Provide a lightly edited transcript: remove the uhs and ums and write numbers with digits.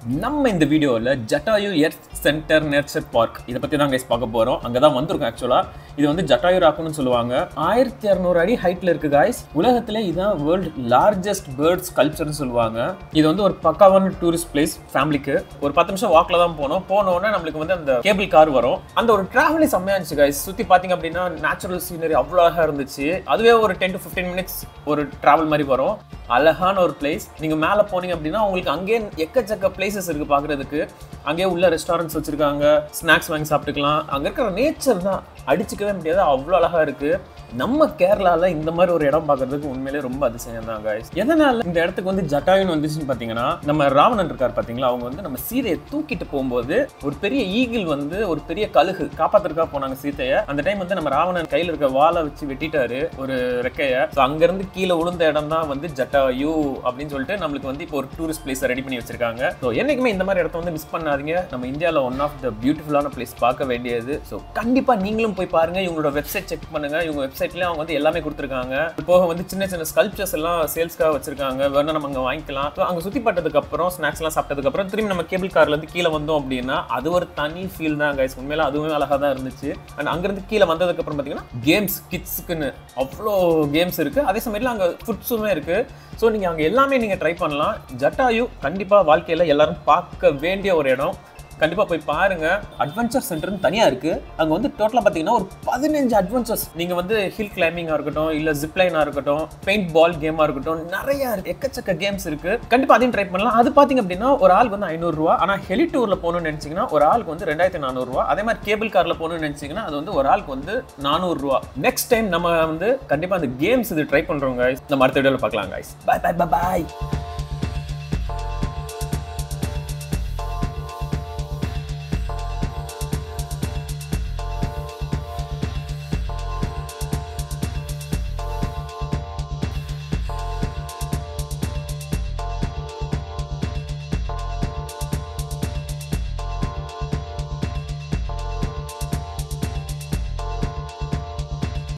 நம்ம இந்த வீடியோவில் Jatayu earth centre nature park இதை பற்றி தான் கைஸ் பார்க்க போகிறோம். அங்கே தான் வந்திருக்கோம். ஆக்சுவலாக இது வந்து ஜட்டாயு ராக்குன்னு சொல்லுவாங்க. 1200 அடி ஹைட்டில் இருக்குது காய்ஸ். உலகத்திலே இதுதான் வேர்ல்டு லார்ஜஸ்ட் பேர்ட்ஸ் கல்ச்சர்னு சொல்லுவாங்க. இது வந்து ஒரு பக்காவான டூரிஸ்ட் பிளேஸ். ஃபேமிலிக்கு ஒரு 10 நிமிஷம் வாக்கில் தான் போனோன்னே நம்மளுக்கு வந்து அந்த கேபிள் கார் வரும். அந்த ஒரு டிராவலே செம்மையா இருந்துச்சு காய்ஸ். சுற்றி பார்த்தீங்க அப்படின்னா நேச்சுரல் சீனரி அவ்வளோ அழகாக இருந்துச்சு. அதுவே ஒரு 10 to 15 மினிட்ஸ் ஒரு டிராவல் மாதிரி வரும். அழகான ஒரு பிளேஸ். நீங்கள் மேலே போனீங்க அப்படின்னா உங்களுக்கு அங்கேயே எக்கச்சக்க பிளேசஸ் இருக்குது பார்க்குறதுக்கு. அங்கேயே உள்ள ரெஸ்டாரண்ட்ஸ் வச்சுருக்காங்க. ஸ்நாக்ஸ் வாங்கி சாப்பிட்டுக்கலாம். அங்கே இருக்கிற நேச்சர் தான் அடிச்சுக்கவே முடியாது, அவ்வளோ அழகாக இருக்குது. நம்ம கேரளாவில் இந்த மாதிரி ஒரு இடம் பார்க்கறதுக்கு உண்மையிலே ரொம்ப அதிசயம் தான் காய்ஸ். எதனால இந்த இடத்துக்கு வந்து ஜட்டாயுன்னு வந்துச்சுன்னு பார்த்தீங்கன்னா, நம்ம ராவணன் இருக்கார் பார்த்தீங்களா, அவங்க வந்து நம்ம சீதையை தூக்கிட்டு போகும்போது ஒரு பெரிய ஈகிள் வந்து ஒரு பெரிய கழுகு காப்பாத்துறதுக்காக போனாங்க சீதையை. அந்த டைம் வந்து நம்ம ராவணன் கையில் இருக்க வாளை வச்சு வெட்டிட்டாரு ஒரு ரெக்கையை. ஸோ அங்கேருந்து கீழே விழுந்த இடம் தான் வந்து ஜட்டாயு அப்படின்னு சொல்லிட்டு நம்மளுக்கு வந்து இப்போ ஒரு டூரிஸ்ட் பிளேஸை ரெடி பண்ணி வச்சிருக்காங்க. ஸோ என்னைக்குமே இந்த மாதிரி இடத்த வந்து மிஸ் பண்ணாதீங்க. நம்ம இந்தியாவில் ஒன் ஆஃப் த பியூட்டிஃபுல்லான பிளேஸ் பார்க்க வேண்டியது. ஸோ கண்டிப்பாக நீங்களும் போய் பாருங்க. இவங்களோட வெப்சைட் செக் பண்ணுங்க. இவங்க வெப்சைட்ல அவங்க வந்து எல்லாமே கொடுத்துருக்காங்க. போக வந்து சின்ன சின்ன ஸ்கல்ப்சர்ஸ் எல்லாம் சேல்ஸ்க்காக வச்சிருக்காங்க. வேணா நம்ம அங்கே வாங்கிக்கலாம். அங்கே சுற்றி பார்த்ததுக்கு அப்புறம் ஸ்நாக்ஸ் எல்லாம் சாப்பிட்டதுக்கு அப்புறம் திரும்பி நம்ம கேபிள் கார்ல இருந்து கீழே வந்தோம் அப்படின்னா அது ஒரு தனி ஃபீல் தான் கைஸ். உண்மையில அதுவுமே அழகாக தான் இருந்துச்சு. அண்ட் அங்கிருந்து கீழே வந்ததுக்கு அப்புறம் பார்த்தீங்கன்னா கேம்ஸ் கிட்ஸுக்குன்னு அவ்வளோ கேம்ஸ் இருக்கு. அதே சமயத்தில் அங்கே ஃபுட்ஸுமே இருக்கு. ஸோ நீங்கள் அங்கே எல்லாமே நீங்கள் ட்ரை பண்ணலாம். ஜட்டாயு கண்டிப்பாக வாழ்க்கையில் எல்லாரும் பார்க்க வேண்டிய ஒரு இடம். கண்டிப்பாக போய் பாருங்க. அட்வென்ச்சர் சென்டர்னு தனியாக இருக்கு. அங்கே வந்து டோட்டலாக பார்த்தீங்கன்னா ஒரு 15 அட்வென்ச்சர்ஸ். நீங்கள் வந்து ஹில் கிளைம்பிங்காக இருக்கட்டும், இல்லை ஜிப்லைனாக இருக்கட்டும், பெயிண்ட் பால் கேமாக இருக்கட்டும், நிறைய எக்கச்சக்க கேம்ஸ் இருக்கு. கண்டிப்பாக அதையும் ட்ரை பண்ணலாம். அது பார்த்தீங்க அப்படின்னா ஒரு ஆளுக்கு வந்து 500 ரூபா. ஆனால் ஹெலி டூரில் போகணும்னு நினச்சிங்கன்னா ஒரு ஆளுக்கு வந்து 2400 ரூபா. அதே மாதிரி கேபிள் காரில் போகணும்னு நினச்சிங்கன்னா அது வந்து ஒரு ஆளுக்கு வந்து 400 ரூபா. நெக்ஸ்ட் டைம் நம்ம வந்து கண்டிப்பாக அந்த கேம்ஸ் இது ட்ரை பண்ணுறோம் கைஸ். நம்ம அடுத்த வீடியோவில் பார்க்கலாம் கைஸ். பாய் பாய் பாய்.